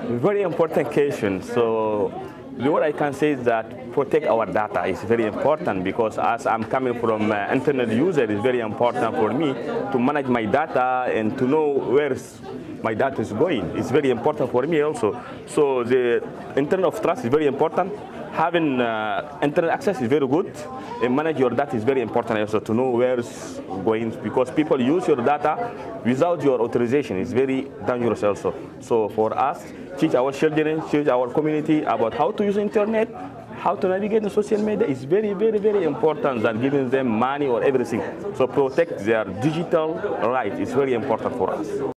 Very important question. So what I can say is that protect our data is very important, because as I'm coming from internet user, it's very important for me to manage my data and to know where my data is going. It's very important for me also. So the internet of trust is very important. Having internet access is very good, and manage your data is very important also, to know where it's going, because people use your data without your authorization. It's very dangerous also. So for us, teach our children, teach our community about how to use internet, how to navigate the social media is very, very important than giving them money or everything. So protect their digital right is very important for us.